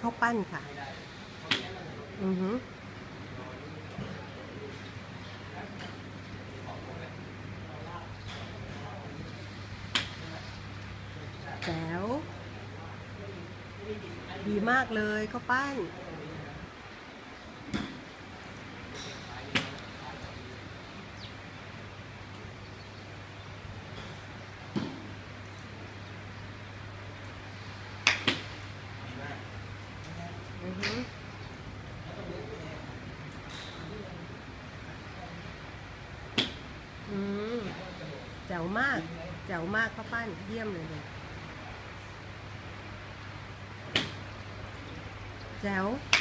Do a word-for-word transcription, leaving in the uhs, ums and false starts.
ข้าวปั้นค่ะอือฮึแจ๋วดีมากเลยข้าวปั้นอือฮึอืมแจ๋วมากแจ๋วมากข้าวปั้นเยี่ยมเลยเลยแจ๋ว